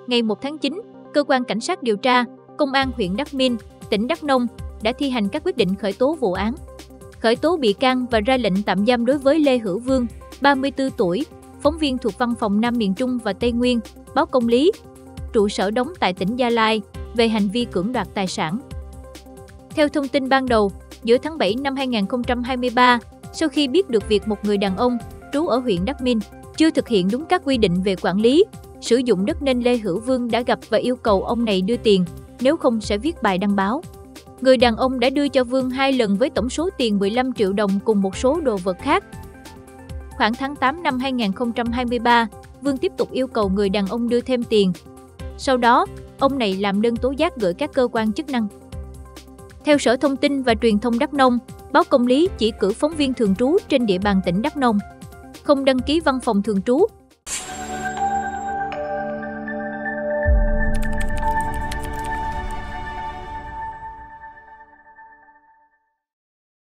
Ngày 1 tháng 9, Cơ quan Cảnh sát điều tra, Công an huyện Đắc Minh, tỉnh Đắk Nông đã thi hành các quyết định khởi tố vụ án, khởi tố bị can và ra lệnh tạm giam đối với Lê Hữu Vương, 34 tuổi, phóng viên thuộc Văn phòng Nam miền Trung và Tây Nguyên, báo Công lý, trụ sở đóng tại tỉnh Gia Lai, về hành vi cưỡng đoạt tài sản. Theo thông tin ban đầu, giữa tháng 7 năm 2023, sau khi biết được việc một người đàn ông trú ở huyện Đắc Minh chưa thực hiện đúng các quy định về quản lý, sử dụng đất nên Lê Hữu Vương đã gặp và yêu cầu ông này đưa tiền, nếu không sẽ viết bài đăng báo. Người đàn ông đã đưa cho Vương 2 lần với tổng số tiền 15 triệu đồng cùng một số đồ vật khác. Khoảng tháng 8 năm 2023, Vương tiếp tục yêu cầu người đàn ông đưa thêm tiền. Sau đó, ông này làm đơn tố giác gửi các cơ quan chức năng. Theo Sở Thông tin và Truyền thông Đắk Nông, báo Công lý chỉ cử phóng viên thường trú trên địa bàn tỉnh Đắk Nông, không đăng ký văn phòng thường trú